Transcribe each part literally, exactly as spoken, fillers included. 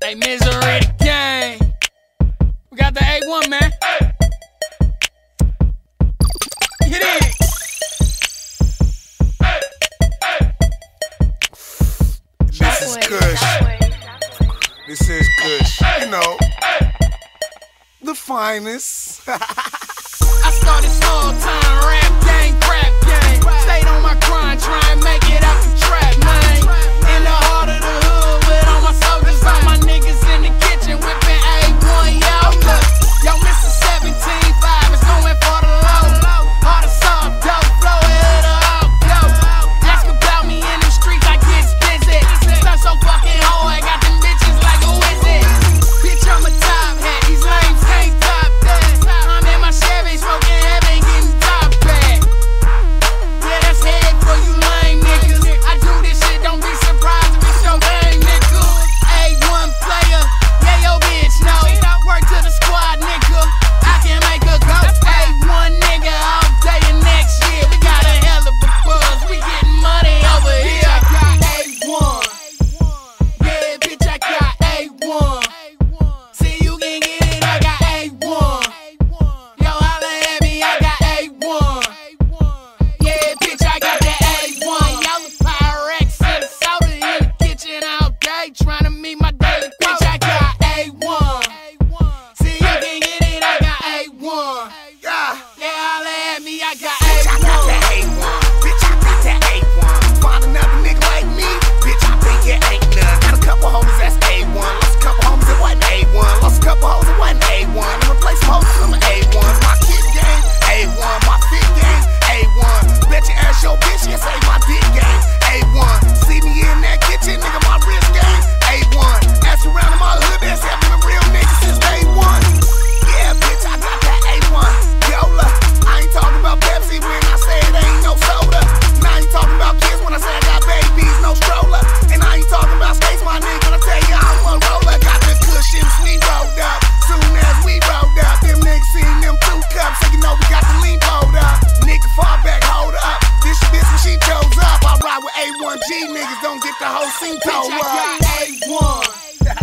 Hey, Misery the gang. We got the A one, man. Get in. This is Kush. This is Kush. You know, the finest. I started small time rap gang, rap gang. Stayed on my grind, try and make it out the trap, man. In the heart of the hood, with all my soldiers, all my niggas in the kitchen whipping A one, y'all look. Yo, Mister seventeen five is going for the low. All the soft dope, flow it up, yo. Ask about me in the streets, I get busy. Stuff so fucking hard, got them bitches like, who is it? Bitch, I'm a top hat, these lames can't top that. I'm in my Chevy, smoking heavy, getting top back. Yeah, that's head for you lame niggas. I do this shit, don't be surprised if it's your game, nigga. A one player, yeah, yo bitch, no. Work to the squad, nigga. I can make her go. A one nigga all day and next year. We got a hell of a buzz. We getting money over here. I got A one. Yeah, bitch, I got A one. See, you can get it, I got A one. Yo, holla at me, I got A one. Yeah, bitch, I got that A one. Y'all the Pyrex and soda in the kitchen all day, trying to meet my daily bitch. I got A one. See, you can get it, I got A one. Yeah. Yeah, holla at me, I got Bitch, I got that A one. A one. Bitch, I got that A one. Find another nigga like me. Bitch, I think it ain't none. Got a couple homies that's A one. Lost a couple homies that wasn't A one. Lost a couple hoes that wasn't A one. I'm replace most of them A ones. My kid game, A one. My fit game, A one. Bet you ask your bitch, yes, ain't my dick game, A one. See me in that kitchen, nigga, my wrist game, A one. Ask around in my hood, that's having a real nigga since day one. Yeah, bitch, I got that A one. Yola, I ain't talking about Pepsi when I say it ain't no soda. And I ain't talking about kids when I say I got babies, no stroller. And I ain't talking about skates, my nigga, when I tell you I'm one roller. Got the cushion, we rolled up. Soon as we rolled up, them niggas seen them two cups, so you know we got the lean pulled up. Nigga fall back, hold up. This bitch when she chose up, I ride with A one G, niggas don't get the whole scene Bitch, told I up. got A one.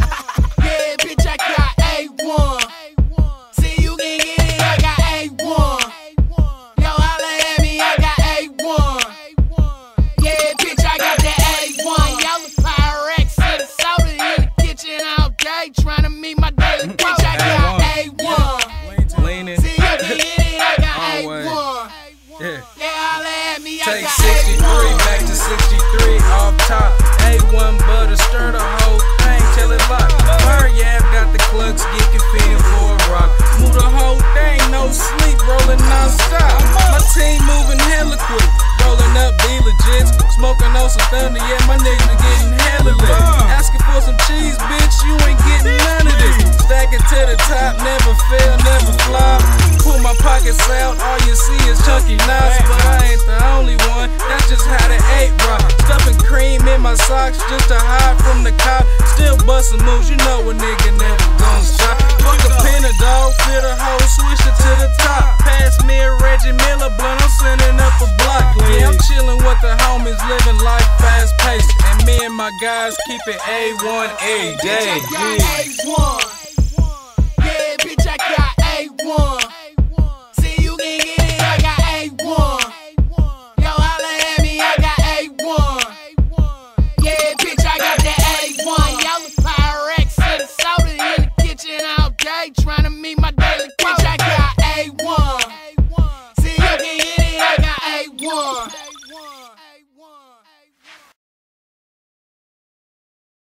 Yeah, bitch, I got A one. See, you can get it, I got A one. Yo, holla at me, I got A one. Yeah, bitch, I got that A one. Y'all the Pyrex and soda in the kitchen all day, trying to meet my daily bitch. I got A one. Leaning. See, you can get it, I got A Always. one. Yeah. Yeah, holla at me, I Take got sixty-three A one. back to sixty-three off top. A one butter, stir the whole thing till it lock. Fire, yeah, got the clucks geeking, feeding for a rock. Move the whole thing, no sleep, rolling non-stop. My team moving hella quick, rolling up be legit. Smoking on some thunder, yeah, my niggas are getting hella lit. Asking for some cheese, bitch, you ain't getting none of this. Stack it to the top, never fail, never flop. Pull my pockets out, all you see is chunky knots. But I ain't the only one, that's just how the eight rock. Stuffing cream in my socks just to hide from the cop. Still bustin' moves, you know a nigga never gon' stop. Fuck a pin a dog, fit a hoe, switch it to the top. Pass me a Reggie Miller blunt, I'm sending up a block. Yeah, I'm chillin' with the homies, living life fast paced. And me and my guys keep it A one every day. Bitch, I got A one. Yeah, bitch, I got A one. See, you can get it, I got A one. Yo, holla at me, I got A one. Yeah, bitch, I got that A one. Y'all the Pyrex and soda in the kitchen all day, trying to meet my daily bitch. I got A one. See, you can get it, I got A one.